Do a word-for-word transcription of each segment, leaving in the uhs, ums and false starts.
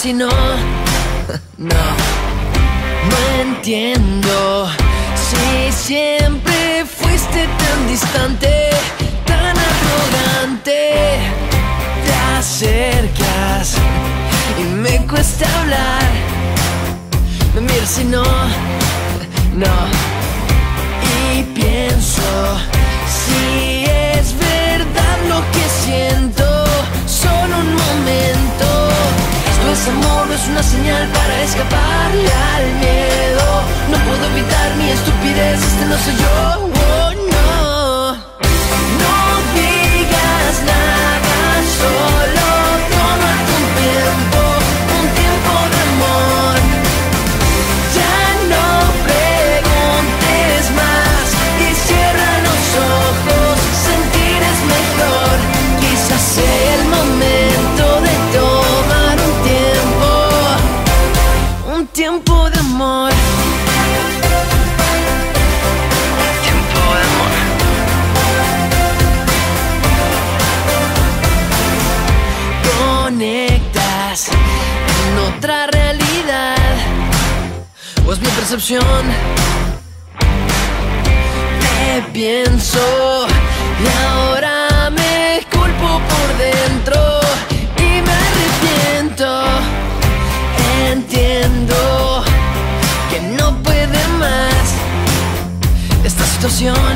si no, no, no entiendo. Si siempre fuiste tan distante, tan arrogante, te acercas y me cuesta hablar. Me miras si no, no, y pienso si es verdad lo que siento, solo un momento. Esto es amor, no es una señal para escaparle al miedo. No puedo evitar mi estupidez, este no soy yo, oh, no. No digas nada, solo tómate un tiempo, un tiempo de amor. Ya no preguntes más y cierra los ojos, sentir es mejor. Quizás sea el momento de tomar un tiempo, un tiempo de amor. Conectas en otra realidad, o es mi percepción. Te pienso y ahora me culpo por dentro y me arrepiento. Entiendo que no puede más esta situación.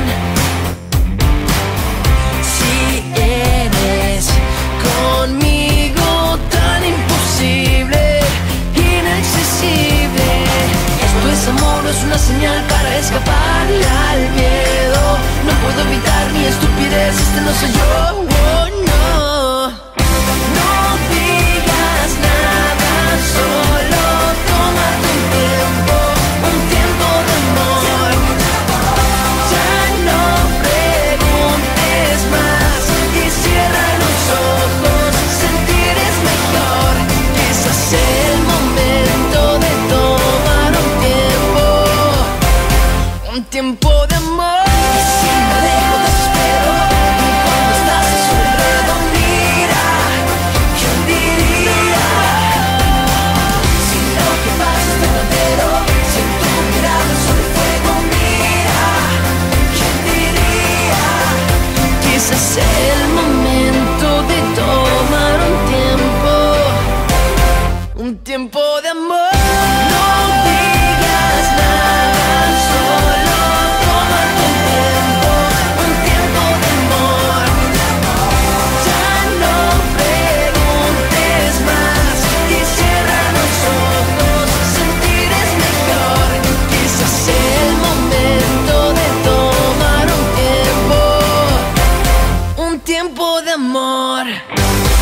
Si eres conmigo tan imposible, inaccesible. Esto es amor, no es una señal para escaparle al miedo. No puedo evitar mi estupidez, este no soy yo, oh, no. No digas nada, solo tómate un tiempo, un tiempo de amor. Ya no preguntes más y cierra los ojos, sentir es mejor. Quizás sea el momento de tomar un tiempo, un tiempo de amor. Y si me alejo desespero, y cuando estás a su alrededor, mira, ¿quién diría? Si lo que pasa es verdadero, si en tu mirada solo hay fuego, mira, ¿quién diría? Quizás sea el momento de tomar un tiempo, un tiempo de amor. No digas nada, solo tómate un tiempo, un tiempo de amor. Ya no preguntes más y cierra los ojos, sentir es mejor. Quizás sea el momento de tomar un tiempo, un tiempo de amor.